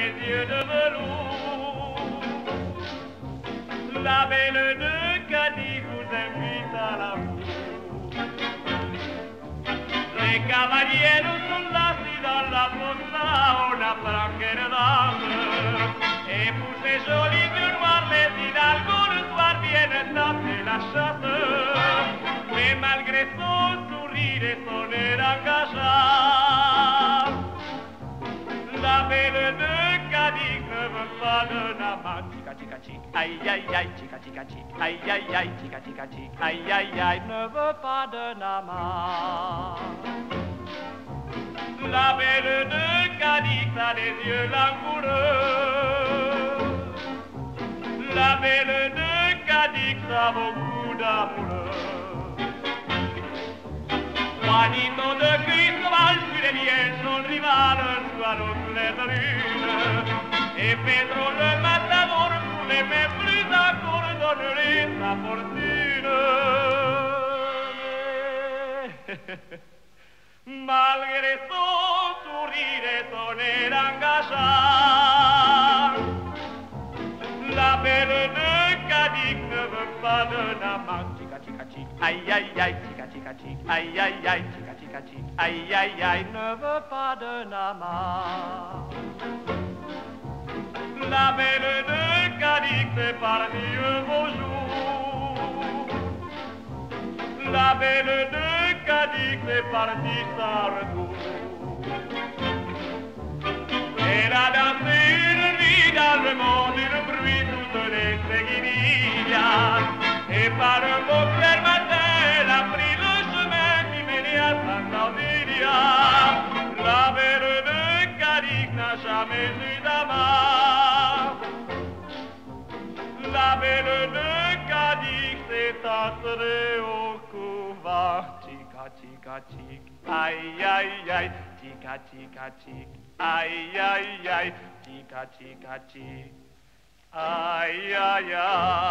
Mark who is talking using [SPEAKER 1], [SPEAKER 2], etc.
[SPEAKER 1] les yeux de velours. La belle de Cadiz vous invite à l'amour. Les cavaliers sont assis dans la fossa, on apprend quelle dame. Et pour ces jolis yeux noirs, les hidalgos le soir viennent taper la chasse. Mais malgré son sourire et son air engageant, la belle de Cadiz ne veut pas d'un amant. Chica chica chic, aïe aïe aïe, chica chica chic, aïe aïe aïe, chica chica chic, aïe aïe aïe, ne veut pas d'un amant. La belle de Cadiz a les yeux langoureux. La belle de Cadiz a beaucoup d'amoureux. Juanito de Cristobal sur les liens, son rival, soit l'autre les ruines. Et Pedro le matador, pour l'aimer plus encore, donnerait sa fortune. Malgré son sourire et son air engageant, la belle de Cadiz ne veut pas d'un amant. Chica chica chic, aïe aïe aïe, chica chica chic, aïe aïe aïe, chica chica chic, aïe aïe aïe, ne veut pas d'un amant. La belle de Cadiz est partie un beau jour. La belle de Cadiz est partie sans retour. Elle a dansé une nuit dans le monde, une bruit toutes les séguillas. Et par un beau clair matin, elle a pris le chemin qui menait à Santa Otilia. La belle de Cadiz n'a jamais eu d'amant. La belle de Cadiz est entrée au couvent. Chica chica chic, aïe aïe aïe, chica chica chic, aïe aïe aïe, chica chica chic, aïe aïe aïe.